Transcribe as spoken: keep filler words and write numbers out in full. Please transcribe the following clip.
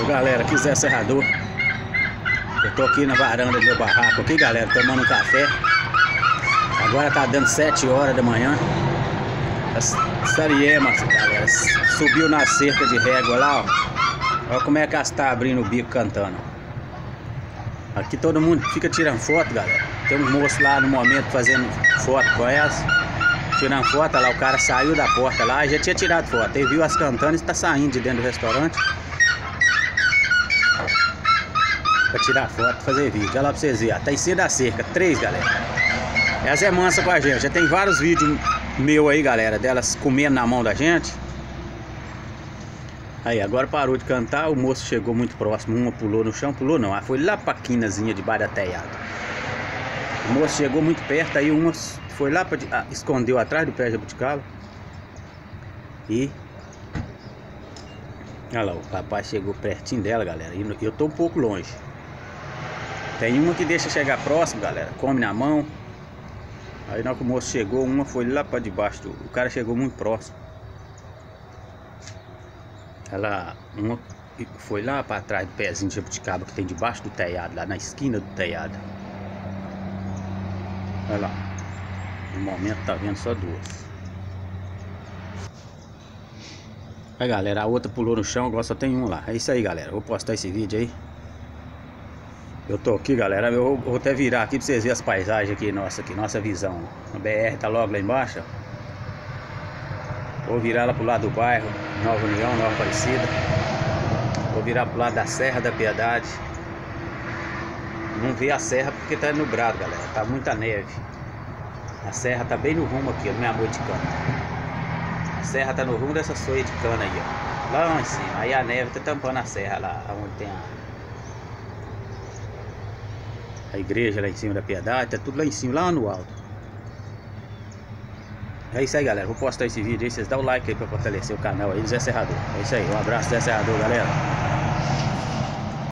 Ô, galera, aqui Zé Serrador. Eu tô aqui na varanda do meu barraco aqui, galera, tomando um café. Agora tá dando sete horas da manhã. A Sariema, galera, subiu na cerca de régua lá, ó. Olha como é que ela está abrindo o bico cantando. Aqui todo mundo fica tirando foto, galera. Tem um moço lá no momento fazendo foto com elas. Tirando foto, lá o cara saiu da porta lá, já tinha tirado foto. Ele viu as cantando e está saindo de dentro do restaurante pra tirar foto, fazer vídeo. Olha lá pra vocês verem, ó. Tá em cima da cerca, três, galera. Essa é mansa com a gente. Já tem vários vídeos meu aí, galera, delas comendo na mão da gente. Aí, agora parou de cantar, o moço chegou muito próximo. Uma pulou no chão, pulou não, ela foi lá pra quinazinha debaixo da telhada. O moço chegou muito perto, aí uma foi lá pra, ah, escondeu atrás do pé de jabuticaba. E olha lá, o papai chegou pertinho dela, galera. E eu tô um pouco longe. Tem uma que deixa chegar próximo, galera, come na mão. Aí na hora que o moço chegou, uma foi lá pra debaixo do... O cara chegou muito próximo. Ela uma foi lá pra trás do pezinho de jabuticaba que tem debaixo do telhado, lá na esquina do telhado. Olha lá. No momento tá vendo só duas. Aí, galera, a outra pulou no chão, agora só tem um lá. É isso aí, galera. Vou postar esse vídeo aí. Eu tô aqui, galera. Eu vou até virar aqui pra vocês verem as paisagens aqui, nossa, aqui, nossa visão. A B R tá logo lá embaixo, ó. Vou virar lá pro lado do bairro, Nova União, Nova Aparecida. Vou virar pro lado da Serra da Piedade. Não vi a serra porque tá nublado, galera. Tá muita neve. A serra tá bem no rumo aqui, ó, no minha de cana. A serra tá no rumo dessa soia de cana aí, ó. Lá em cima. Aí a neve tá tampando a serra lá, onde tem a... A igreja lá em cima da Piedade, tá tudo lá em cima, lá no alto. É isso aí, galera. Vou postar esse vídeo aí. Vocês dão o like aí pra fortalecer o canal aí do Zé Serrador. É isso aí. Um abraço, Zé Serrador, galera.